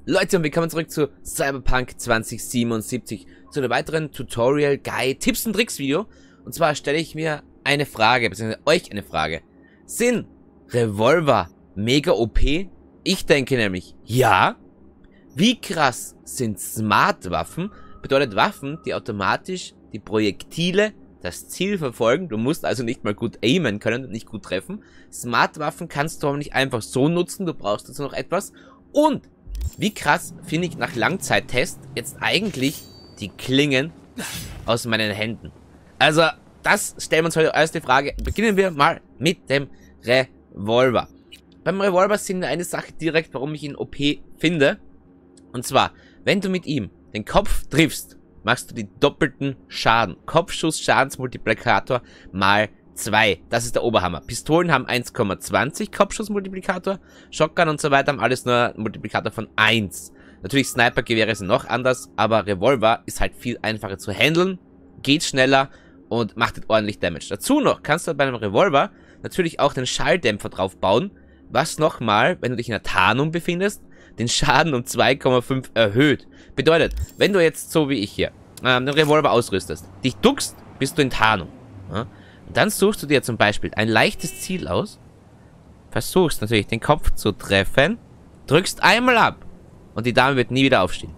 Leute, und willkommen zurück zu Cyberpunk 2077, zu einem weiteren Tutorial, Guide, Tipps und Tricks Video. Und zwar stelle ich mir eine Frage, beziehungsweise euch eine Frage. Sind Revolver mega OP? Ich denke nämlich, ja. Wie krass sind Smart-Waffen? Bedeutet Waffen, die automatisch die Projektile, das Ziel verfolgen. Du musst also nicht mal gut aimen können und nicht gut treffen. Smart-Waffen kannst du aber nicht einfach so nutzen, du brauchst dazu noch etwas. Und wie krass finde ich nach Langzeittest jetzt eigentlich die Klingen aus meinen Händen. Also, das stellen wir uns heute als die Frage. Beginnen wir mal mit dem Revolver. Beim Revolver sind wir eine Sache direkt, warum ich ihn OP finde. Und zwar, wenn du mit ihm den Kopf triffst, machst du die doppelten Schaden. Kopfschuss-Schadensmultiplikator mal 2. Das ist der Oberhammer. Pistolen haben 1,20 Kopfschussmultiplikator. Shotgun und so weiter haben alles nur einen Multiplikator von 1. Natürlich Snipergewehre sind noch anders, aber Revolver ist halt viel einfacher zu handeln, geht schneller und macht ordentlich Damage. Dazu noch kannst du bei einem Revolver natürlich auch den Schalldämpfer drauf bauen, was nochmal, wenn du dich in der Tarnung befindest, den Schaden um 2,5 erhöht. Bedeutet, wenn du jetzt so wie ich hier den Revolver ausrüstest, dich duckst, bist du in Tarnung. Ja? Und dann suchst du dir zum Beispiel ein leichtes Ziel aus, versuchst natürlich den Kopf zu treffen, drückst einmal ab und die Dame wird nie wieder aufstehen.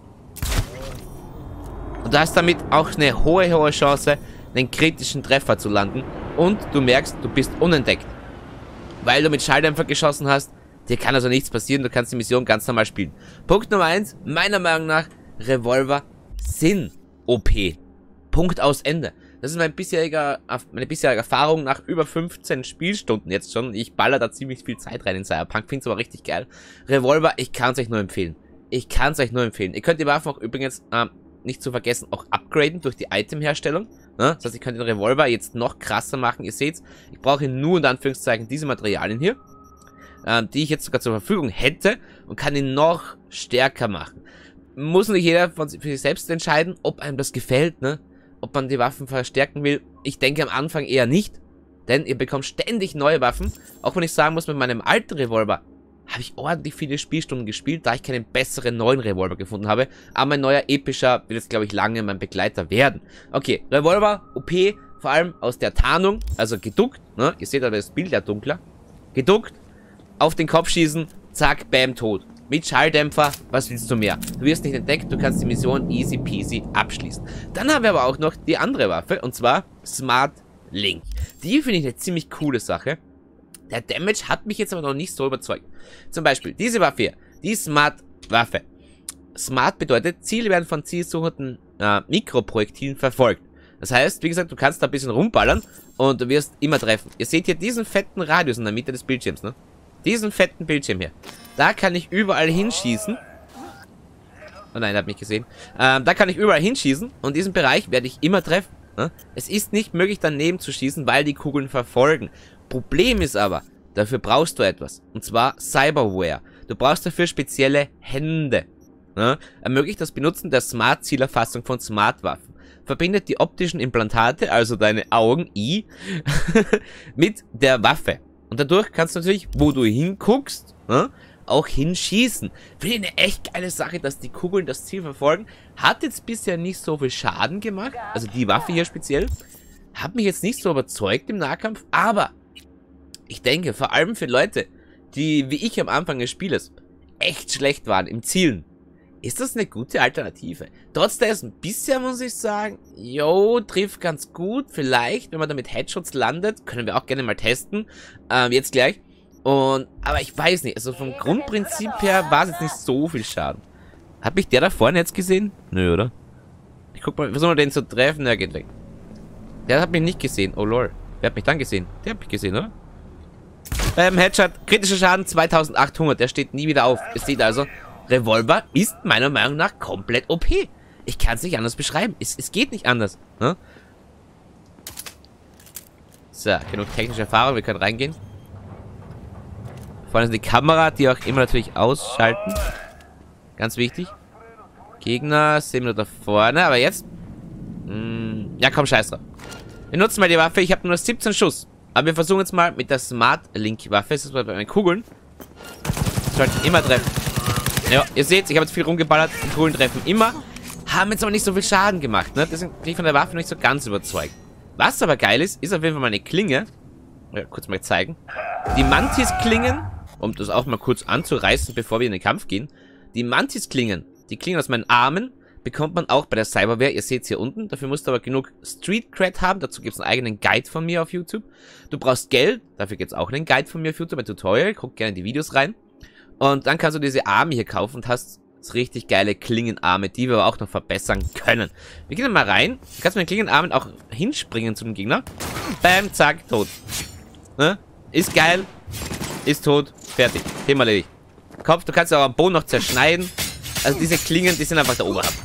Und du hast damit auch eine hohe Chance, einen kritischen Treffer zu landen und du merkst, du bist unentdeckt. Weil du mit Schalldämpfer geschossen hast, dir kann also nichts passieren, du kannst die Mission ganz normal spielen. Punkt Nummer 1, meiner Meinung nach, Revolver sind OP. Punkt aus Ende. Das ist meine bisherige Erfahrung nach über 15 Spielstunden jetzt schon. Ich baller da ziemlich viel Zeit rein in Cyberpunk, finde es aber richtig geil. Revolver, ich kann es euch nur empfehlen. Ich kann es euch nur empfehlen. Ihr könnt die Waffen auch übrigens, nicht zu vergessen, auch upgraden durch die Itemherstellung. Ne? Das heißt, ihr könnt den Revolver jetzt noch krasser machen. Ihr seht, ich brauche nur in Anführungszeichen diese Materialien hier, die ich jetzt sogar zur Verfügung hätte und kann ihn noch stärker machen. Muss nicht jeder für sich selbst entscheiden, ob einem das gefällt, ne? Ob man die Waffen verstärken will. Ich denke am Anfang eher nicht, denn ihr bekommt ständig neue Waffen. Auch wenn ich sagen muss, mit meinem alten Revolver habe ich ordentlich viele Spielstunden gespielt, da ich keinen besseren neuen Revolver gefunden habe. Aber mein neuer epischer wird jetzt, glaube ich, lange mein Begleiter werden. Okay, Revolver, OP, vor allem aus der Tarnung, also geduckt, ne? Ihr seht aber das Bild ja dunkler. Geduckt, auf den Kopf schießen, zack, bam, tot. Mit Schalldämpfer, was willst du mehr? Du wirst nicht entdeckt, du kannst die Mission easy peasy abschließen. Dann haben wir aber auch noch die andere Waffe, und zwar Smart Link. Die finde ich eine ziemlich coole Sache. Der Damage hat mich jetzt aber noch nicht so überzeugt. Zum Beispiel diese Waffe hier, die Smart-Waffe. Smart bedeutet, Ziele werden von zielsuchenden Mikroprojektilen verfolgt. Das heißt, wie gesagt, du kannst da ein bisschen rumballern und du wirst immer treffen. Ihr seht hier diesen fetten Radius in der Mitte des Bildschirms, ne? Diesen fetten Bildschirm hier. Da kann ich überall hinschießen. Oh nein, er hat mich gesehen. Da kann ich überall hinschießen und diesen Bereich werde ich immer treffen. Ne? Es ist nicht möglich, daneben zu schießen, weil die Kugeln verfolgen. Problem ist aber, dafür brauchst du etwas. Und zwar Cyberware. Du brauchst dafür spezielle Hände. Ne? Ermöglicht das Benutzen der Smart-Zielerfassung von Smart-Waffen. Verbindet die optischen Implantate, also deine Augen, mit der Waffe. Und dadurch kannst du natürlich, wo du hinguckst, ne, auch hinschießen. Finde ich eine echt geile Sache, dass die Kugeln das Ziel verfolgen. Hat jetzt bisher nicht so viel Schaden gemacht. Also die Waffe hier speziell. Hat mich jetzt nicht so überzeugt im Nahkampf. Aber ich denke, vor allem für Leute, die, wie ich am Anfang des Spieles, echt schlecht waren im Zielen, ist das eine gute Alternative. Trotzdem, bisher muss ich sagen, jo, trifft ganz gut. Vielleicht, wenn man da mit Headshots landet, können wir auch gerne mal testen. Jetzt gleich. Aber ich weiß nicht, also vom Grundprinzip her war es jetzt nicht so viel Schaden. Hat mich der da vorne jetzt gesehen? Nö, oder? Ich guck mal, versuchen wir den zu treffen, der geht weg. Der hat mich nicht gesehen, oh lol. Wer hat mich dann gesehen? Der hat mich gesehen, oder? Headshot, kritischer Schaden 2800, der steht nie wieder auf. Ihr seht also, Revolver ist meiner Meinung nach komplett OP. Ich kann es nicht anders beschreiben. Es geht nicht anders. Ne? So, genug technische Erfahrung. Wir können reingehen. Vorne ist die Kamera, die auch immer natürlich ausschalten. Ganz wichtig. Gegner sehen wir da vorne. Aber jetzt... ja, komm, scheiß drauf. Wir nutzen mal die Waffe. Ich habe nur 17 Schuss. Aber wir versuchen jetzt mal mit der Smart Link Waffe. Das ist bei meinen Kugeln. Sollten immer treffen. Ja, ihr seht, ich habe jetzt viel rumgeballert. Pistolen treffen immer. Haben jetzt aber nicht so viel Schaden gemacht, ne? Deswegen bin ich von der Waffe nicht so ganz überzeugt. Was aber geil ist, ist auf jeden Fall meine Klinge. Ja, kurz mal zeigen. Die Mantis-Klingen, um das auch mal kurz anzureißen, bevor wir in den Kampf gehen. Die Mantis-Klingen, die Klingen aus meinen Armen, bekommt man auch bei der Cyberware. Ihr seht es hier unten. Dafür musst du aber genug Street Cred haben. Dazu gibt es einen eigenen Guide von mir auf YouTube. Du brauchst Geld. Dafür gibt es auch einen Guide von mir auf YouTube, ein Tutorial. Guck gerne in die Videos rein. Und dann kannst du diese Arme hier kaufen und hast richtig geile Klingenarme, die wir aber auch noch verbessern können. Wir gehen mal rein. Du kannst mit den Klingenarmen auch hinspringen zu dem Gegner. Bam, zack, tot. Ne? Ist geil. Ist tot. Fertig. Thema erledigt. Kopf, du kannst auch am Boden noch zerschneiden. Also diese Klingen, die sind einfach der Oberhammer.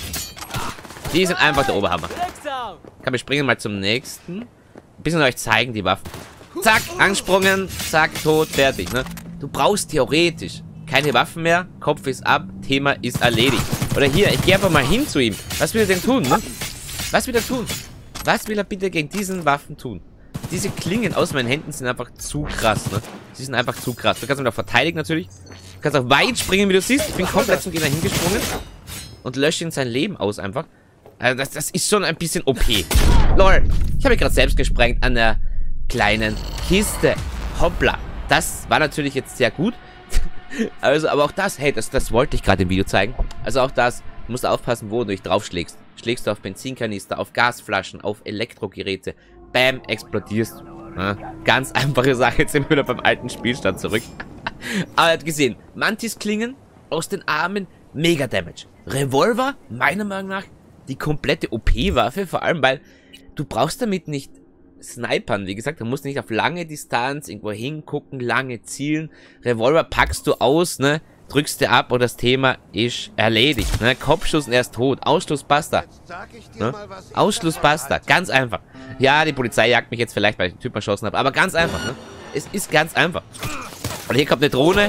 Die sind einfach der Oberhammer. Komm, wir springen mal zum nächsten. Ein bisschen euch zeigen, die Waffen. Zack, angesprungen. Zack, tot, fertig, ne? Du brauchst theoretisch keine Waffen mehr. Kopf ist ab. Thema ist erledigt. Oder hier, ich gehe einfach mal hin zu ihm. Was will er denn tun, ne? Was will er tun? Was will er bitte gegen diesen Waffen tun? Diese Klingen aus meinen Händen sind einfach zu krass, ne? Sie sind einfach zu krass. Du kannst ihn auch verteidigen, natürlich. Du kannst auch weit springen, wie du siehst. Ich bin komplett zum Gegner hingesprungen. Und lösche ihn sein Leben aus, einfach. Also das ist schon ein bisschen OP. Lol. Ich habe mich gerade selbst gesprengt an der kleinen Kiste. Hoppla. Das war natürlich jetzt sehr gut. Also, aber auch das, hey, das wollte ich gerade im Video zeigen. Also auch das, du musst aufpassen, wo du dich draufschlägst. Schlägst du auf Benzinkanister, auf Gasflaschen, auf Elektrogeräte. Bam, explodierst du. Ja, ganz einfache Sache, jetzt sind wir wieder beim alten Spielstand zurück. Aber ihr habt gesehen, Mantis-Klingen aus den Armen, mega Damage. Revolver, meiner Meinung nach, die komplette OP-Waffe, vor allem, weil du brauchst damit nicht snipern. Wie gesagt, du musst nicht auf lange Distanz irgendwo hingucken, lange zielen. Revolver packst du aus, ne? Drückst du ab und das Thema ist erledigt, ne? Kopfschuss und er ist tot. Ausschluss, basta. Ne? Ausschluss, basta. Ganz einfach. Ja, die Polizei jagt mich jetzt vielleicht, weil ich den Typ erschossen habe, aber ganz einfach, ne? Es ist ganz einfach. Und hier kommt eine Drohne.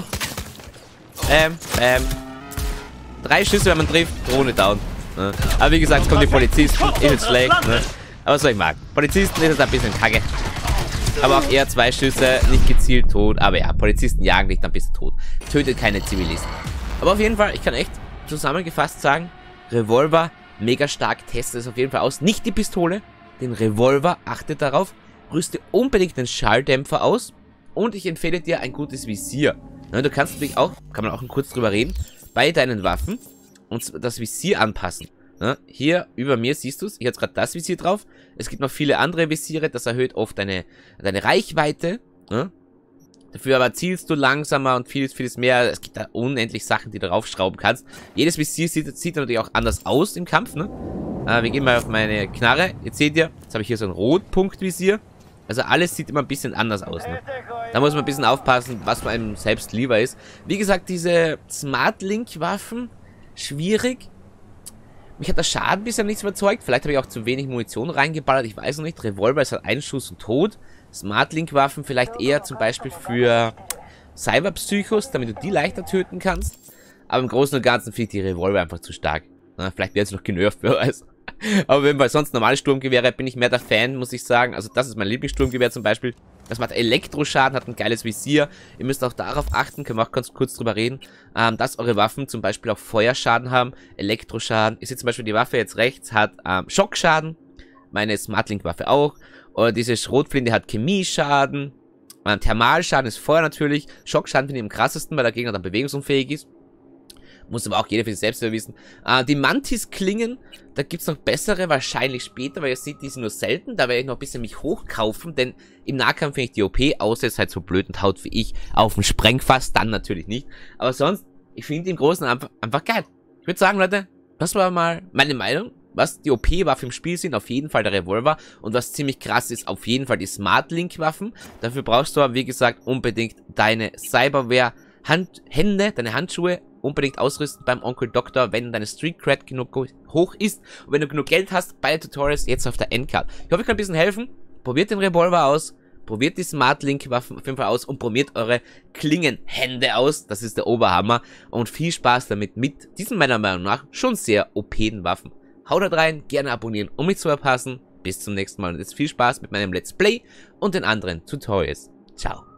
3 Schüsse, wenn man trifft, Drohne down. Ne? Aber wie gesagt, es kommen die Polizisten, ist jetzt schlecht, ne? Aber was soll ich machen? Polizisten ist jetzt ein bisschen kacke. Aber auch eher 2 Schüsse, nicht gezielt tot. Aber ja, Polizisten jagen dich, dann bist du tot. Tötet keine Zivilisten. Aber auf jeden Fall, ich kann echt zusammengefasst sagen, Revolver, mega stark, testet es auf jeden Fall aus. Nicht die Pistole, den Revolver, achtet darauf. Rüste unbedingt den Schalldämpfer aus. Und ich empfehle dir ein gutes Visier. Ja, du kannst natürlich auch, kann man auch kurz drüber reden, bei deinen Waffen und das Visier anpassen. Ja, hier über mir siehst du es, ich habe jetzt gerade das Visier drauf. Es gibt noch viele andere Visiere, das erhöht oft deine Reichweite. Ja. Dafür aber zielst du langsamer und vieles mehr. Es gibt da unendlich Sachen, die du draufschrauben kannst. Jedes Visier sieht natürlich auch anders aus im Kampf. Ne? Wir gehen mal auf meine Knarre. Jetzt seht ihr, jetzt habe ich hier so ein Rotpunktvisier. Also alles sieht immer ein bisschen anders aus. Ne? Da muss man ein bisschen aufpassen, was einem selbst lieber ist. Wie gesagt, diese Smart Link Waffen, schwierig. Mich hat der Schaden bisher nichts überzeugt. Vielleicht habe ich auch zu wenig Munition reingeballert. Ich weiß noch nicht. Revolver ist halt ein Schuss und tot. Smart Link Waffen vielleicht eher zum Beispiel für Cyberpsychos, damit du die leichter töten kannst. Aber im Großen und Ganzen finde ich die Revolver einfach zu stark. Na, vielleicht wird es noch genervt, wer weiß. Aber wenn bei sonst normale Sturmgewehre bin ich mehr der Fan, muss ich sagen. Also das ist mein Lieblingssturmgewehr zum Beispiel. Das macht Elektroschaden, hat ein geiles Visier. Ihr müsst auch darauf achten, können wir auch ganz kurz drüber reden, dass eure Waffen zum Beispiel auch Feuerschaden haben, Elektroschaden. Ist jetzt zum Beispiel die Waffe jetzt rechts, hat Schockschaden. Meine Smartlink-Waffe auch. Oder diese Schrotflinte hat Chemieschaden. Thermalschaden ist Feuer natürlich. Schockschaden finde ich am krassesten, weil der Gegner dann bewegungsunfähig ist. Muss aber auch jeder für sich selbst wissen. Die Mantis-Klingen, da gibt es noch bessere, wahrscheinlich später, weil ihr seht, die sind nur selten. Da werde ich noch ein bisschen mich hochkaufen, denn im Nahkampf finde ich die OP, außer es halt so blöd und haut wie ich auf dem Sprengfass, dann natürlich nicht. Aber sonst, ich finde die im Großen einfach geil. Ich würde sagen, Leute, das war mal meine Meinung. Was die OP-Waffen im Spiel sind, auf jeden Fall der Revolver. Und was ziemlich krass ist, auf jeden Fall die Smart-Link-Waffen. Dafür brauchst du aber, wie gesagt, unbedingt deine Cyberware-Hände, deine Handschuhe, unbedingt ausrüsten beim Onkel Doktor, wenn deine Street Cred genug hoch ist und wenn du genug Geld hast, bei Tutorials jetzt auf der Endcard. Ich hoffe, ich kann ein bisschen helfen. Probiert den Revolver aus, probiert die Smart Link Waffen auf jeden Fall aus und probiert eure Klingenhände aus. Das ist der Oberhammer und viel Spaß damit mit diesen meiner Meinung nach schon sehr OPen Waffen. Haut da rein, gerne abonnieren, um mich zu verpassen. Bis zum nächsten Mal und jetzt viel Spaß mit meinem Let's Play und den anderen Tutorials. Ciao.